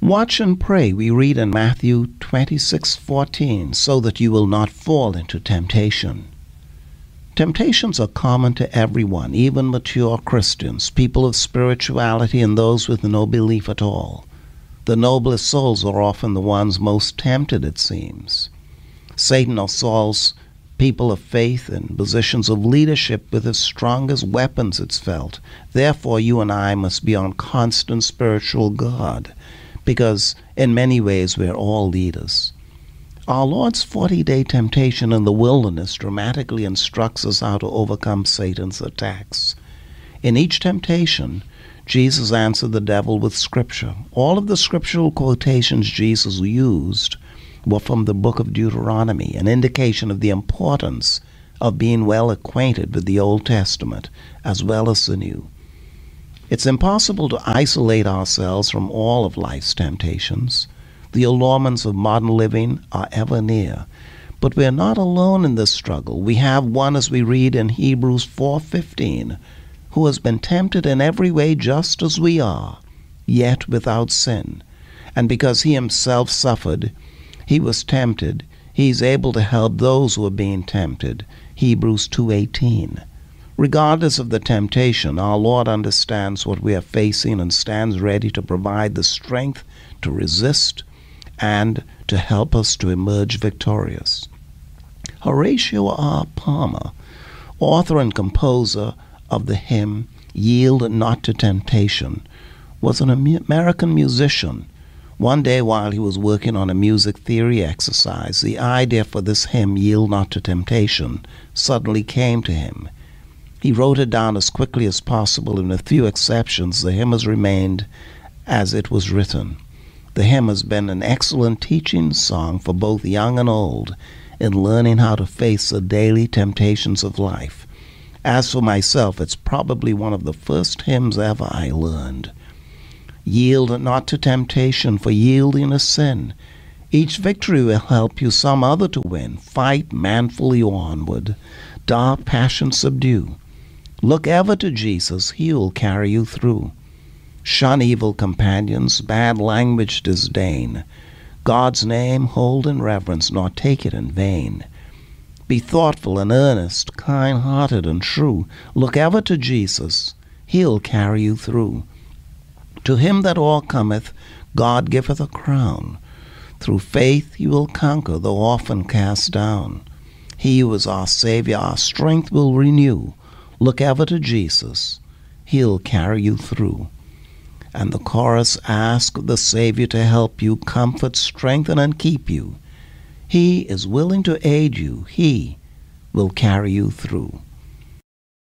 Watch and pray, we read in Matthew 26:14, so that you will not fall into temptation. Temptations are common to everyone, even mature Christians, people of spirituality, and those with no belief at all. The noblest souls are often the ones most tempted, it seems. Satan assaults people of faith in positions of leadership with his strongest weapons, it's felt. Therefore, you and I must be on constant spiritual guard, because in many ways we're all leaders. Our Lord's 40-day temptation in the wilderness dramatically instructs us how to overcome Satan's attacks. In each temptation, Jesus answered the devil with Scripture. All of the scriptural quotations Jesus used were from the book of Deuteronomy, an indication of the importance of being well acquainted with the Old Testament as well as the New. It's impossible to isolate ourselves from all of life's temptations. The allurements of modern living are ever near. But we're not alone in this struggle. We have one, as we read in Hebrews 4:15, who has been tempted in every way just as we are, yet without sin. And because he himself suffered, he was tempted, he's able to help those who are being tempted. Hebrews 2:18. Regardless of the temptation, our Lord understands what we are facing and stands ready to provide the strength to resist and to help us to emerge victorious. Horatio R. Palmer, author and composer of the hymn Yield Not to Temptation, was an American musician. One day while he was working on a music theory exercise, the idea for this hymn, Yield Not to Temptation, suddenly came to him. He wrote it down as quickly as possible, and with few exceptions, the hymn has remained as it was written. The hymn has been an excellent teaching song for both young and old in learning how to face the daily temptations of life. As for myself, it's probably one of the first hymns ever I learned. Yield not to temptation, for yielding is sin. Each victory will help you some other to win. Fight manfully onward. Dark passion subdue. Look ever to Jesus, he will carry you through. Shun evil companions, bad language disdain. God's name hold in reverence, nor take it in vain. Be thoughtful and earnest, kind-hearted and true. Look ever to Jesus, he'll carry you through. To him that o'ercometh, God giveth a crown. Through faith he will conquer, though often cast down. He who is our Savior, our strength will renew. Look ever to Jesus, he'll carry you through. And the chorus ask the Savior to help you, comfort, strengthen, and keep you. He is willing to aid you. He will carry you through.